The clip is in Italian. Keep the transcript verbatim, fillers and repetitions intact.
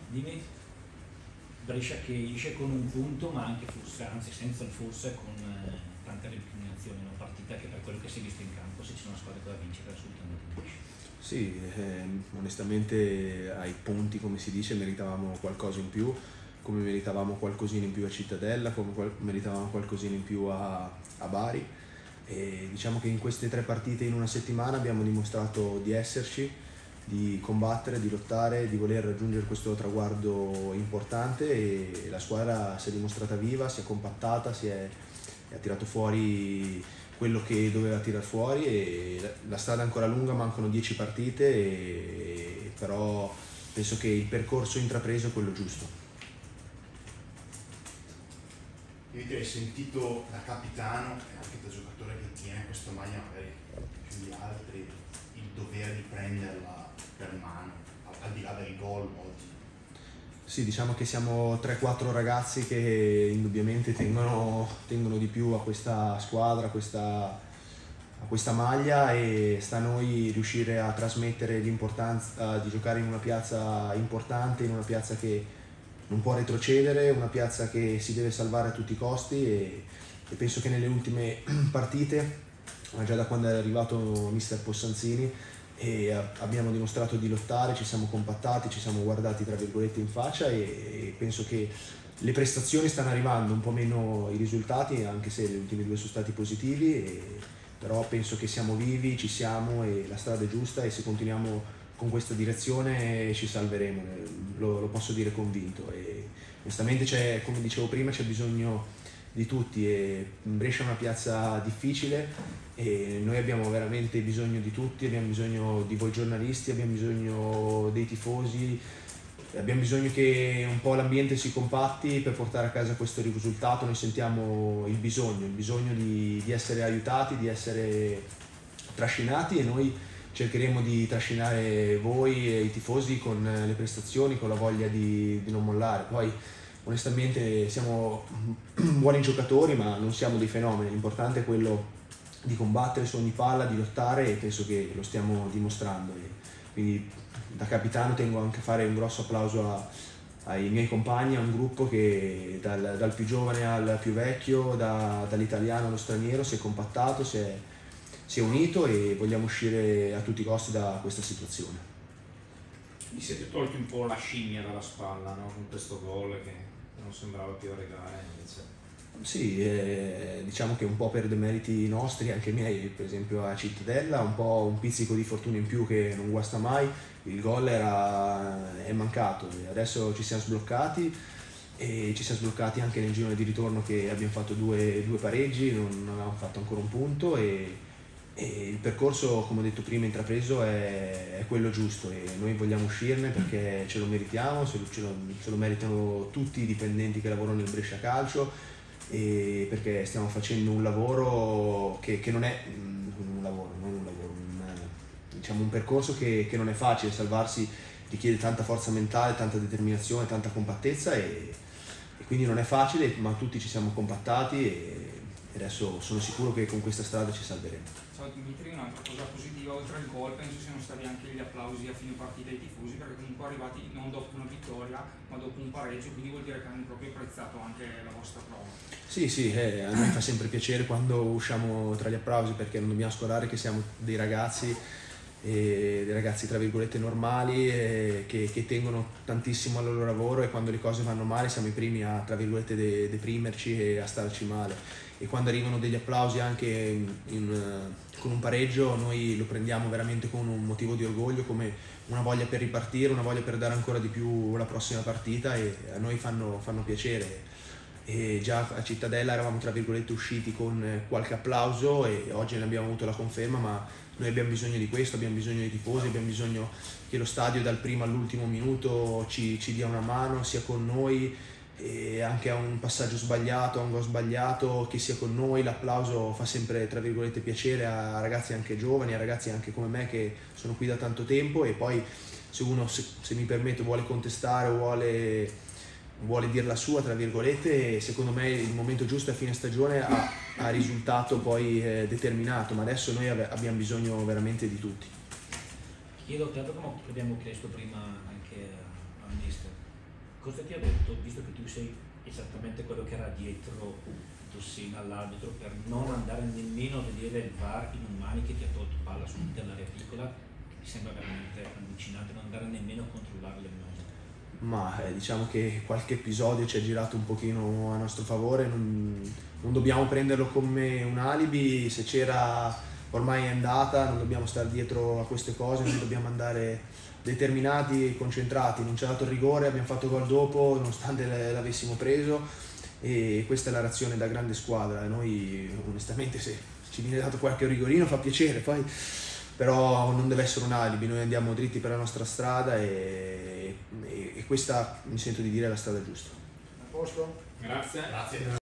Dimmi, Brescia che esce con un punto, ma anche forse, anzi senza il forse, con eh, tante recriminazioni, una partita che per quello che si è visto in campo, se c'è una squadra che da vincere assolutamente Brescia. Sì, eh, onestamente ai punti, come si dice, meritavamo qualcosa in più, come meritavamo qualcosina in più a Cittadella, come qual- meritavamo qualcosina in più a, a Bari. E diciamo che in queste tre partite in una settimana abbiamo dimostrato di esserci, di combattere, di lottare, di voler raggiungere questo traguardo importante, e la squadra si è dimostrata viva, si è compattata, si è, ha tirato fuori quello che doveva tirar fuori, e la strada è ancora lunga, mancano dieci partite, e, però penso che il percorso intrapreso è quello giusto. Io ti hai sentito da capitano e anche da giocatore che tiene questa maglia magari più di altri il dovere di prenderla per mano, al, al di là del gol oggi. Sì, diciamo che siamo tre quattro ragazzi che indubbiamente tengono, tengono di più a questa squadra, a questa, a questa maglia, e sta a noi riuscire a trasmettere l'importanza di giocare in una piazza importante, in una piazza che non può retrocedere, una piazza che si deve salvare a tutti i costi, e, e penso che nelle ultime partite, già da quando è arrivato mister Possanzini, e abbiamo dimostrato di lottare, ci siamo compattati, ci siamo guardati tra virgolette in faccia, e, e penso che le prestazioni stanno arrivando, un po' meno i risultati, anche se gli ultimi due sono stati positivi, e, però penso che siamo vivi, ci siamo, e la strada è giusta, e se continuiamo con questa direzione ci salveremo, lo, lo posso dire convinto. E onestamente c'è, come dicevo prima, c'è bisogno di tutti, e Brescia è una piazza difficile e noi abbiamo veramente bisogno di tutti, abbiamo bisogno di voi giornalisti, abbiamo bisogno dei tifosi, abbiamo bisogno che un po' l'ambiente si compatti per portare a casa questo risultato. Noi sentiamo il bisogno, il bisogno di, di essere aiutati, di essere trascinati, e noi cercheremo di trascinare voi e i tifosi con le prestazioni, con la voglia di, di non mollare. Poi onestamente siamo buoni giocatori, ma non siamo dei fenomeni, l'importante è quello di combattere su ogni palla, di lottare, e penso che lo stiamo dimostrando. E quindi da capitano tengo anche a fare un grosso applauso a, ai miei compagni, a un gruppo che dal, dal più giovane al più vecchio, da, dall'italiano allo straniero, si è compattato, si è, si è unito, e vogliamo uscire a tutti i costi da questa situazione. Vi siete tolti un po' la scimmia dalla spalla, no? Con questo gol che non sembrava più arrivare, invece. Sì, eh, diciamo che un po' per demeriti nostri, anche miei, per esempio a Cittadella, un po' un pizzico di fortuna in più che non guasta mai, il gol era, è mancato, adesso ci siamo sbloccati, e ci siamo sbloccati anche nel girone di ritorno, che abbiamo fatto due, due pareggi, non, non abbiamo fatto ancora un punto, e, e il percorso, come ho detto prima, intrapreso è, è quello giusto, e noi vogliamo uscirne perché ce lo meritiamo, se lo, ce, lo, ce lo meritano tutti i dipendenti che lavorano nel Brescia Calcio, e perché stiamo facendo un lavoro che, che non è un lavoro, non un lavoro, un, diciamo un percorso che, che non è facile. Salvarsi richiede tanta forza mentale, tanta determinazione, tanta compattezza, e, e quindi non è facile, ma tutti ci siamo compattati, e adesso sono sicuro che con questa strada ci salveremo. Ciao Dimitri, un'altra cosa positiva oltre al gol penso siano stati anche gli applausi a fine partita ai tifosi, perché comunque arrivati non dopo una vittoria ma dopo un pareggio, quindi vuol dire che hanno proprio apprezzato anche la vostra prova. Sì, sì, eh, a noi fa sempre piacere quando usciamo tra gli applausi, perché non dobbiamo scordare che siamo dei ragazzi, e dei ragazzi tra virgolette normali, e che, che tengono tantissimo al loro lavoro, e quando le cose vanno male siamo i primi a tra virgolette de, deprimerci e a starci male, e quando arrivano degli applausi anche in, in, con un pareggio noi lo prendiamo veramente con un motivo di orgoglio, come una voglia per ripartire, una voglia per dare ancora di più la prossima partita, e a noi fanno, fanno piacere. E già a Cittadella eravamo tra virgolette usciti con qualche applauso, e oggi ne abbiamo avuto la conferma, ma noi abbiamo bisogno di questo, abbiamo bisogno dei tifosi, abbiamo bisogno che lo stadio dal primo all'ultimo minuto ci, ci dia una mano, sia con noi, e anche a un passaggio sbagliato, a un gol sbagliato, che sia con noi. L'applauso fa sempre tra virgolette piacere a ragazzi anche giovani, a ragazzi anche come me che sono qui da tanto tempo, e poi se uno, se, se mi permette, vuole contestare o vuole, vuole dire la sua tra virgolette, secondo me il momento giusto a fine stagione ha, ha risultato poi eh, determinato, ma adesso noi ave, abbiamo bisogno veramente di tutti. Chiedo a te, come abbiamo chiesto prima anche al mister, cosa ti ha detto, visto che tu sei esattamente quello che era dietro Tossina all'arbitro, per non andare nemmeno a vedere il V A R in un Mani che ti ha tolto palla su dell'area piccola, che mi sembra veramente allucinante, non andare nemmeno a controllare le immagini? Ma eh, diciamo che qualche episodio ci è girato un pochino a nostro favore, non, non dobbiamo prenderlo come un alibi, se c'era ormai è andata, non dobbiamo stare dietro a queste cose, non dobbiamo andare determinati e concentrati. Non ci ha dato il rigore, abbiamo fatto gol dopo nonostante l'avessimo preso, e questa è la reazione da grande squadra. Noi onestamente se ci viene dato qualche rigorino fa piacere, poi però non deve essere un alibi, noi andiamo dritti per la nostra strada e, e, e questa mi sento di dire è la strada giusta. A posto? Grazie. Grazie.